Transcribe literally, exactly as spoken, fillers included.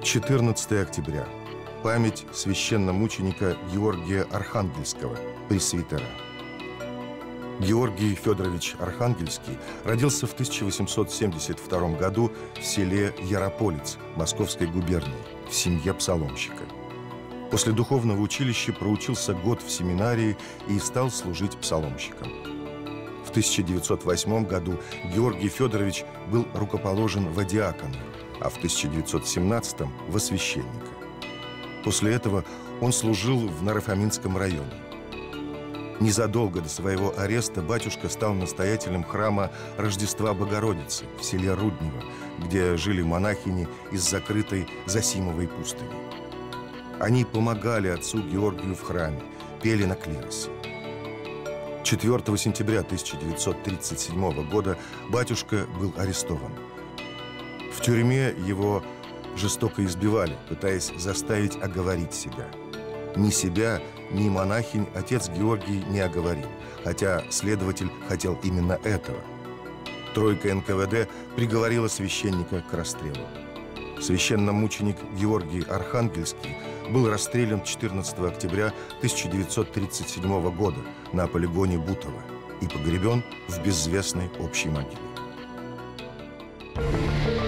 четырнадцатое октября. Память священномученика Георгия Архангельского, пресвитера. Георгий Федорович Архангельский родился в тысяча восемьсот семьдесят втором году в селе Ярополец Московской губернии в семье псаломщика. После духовного училища проучился год в семинарии и стал служить псаломщиком. В тысяча девятьсот восьмом году Георгий Федорович был рукоположен во диаконы, а в тысяча девятьсот семнадцатом – во священника. После этого он служил в Наро-Фоминском районе. Незадолго до своего ареста батюшка стал настоятелем храма Рождества Богородицы в селе Руднево, где жили монахини из закрытой Зосимовой пустыни. Они помогали отцу Георгию в храме, пели на клиросе. четвёртого сентября тысяча девятьсот тридцать седьмого года батюшка был арестован. В тюрьме его жестоко избивали, пытаясь заставить оговорить себя. Ни себя, ни монахинь отец Георгий не оговорил, хотя следователь хотел именно этого. Тройка эн ка вэ дэ приговорила священника к расстрелу. Священномученик Георгий Архангельский был расстрелян четырнадцатого октября тысяча девятьсот тридцать седьмого года на полигоне Бутово и погребен в безвестной общей могиле.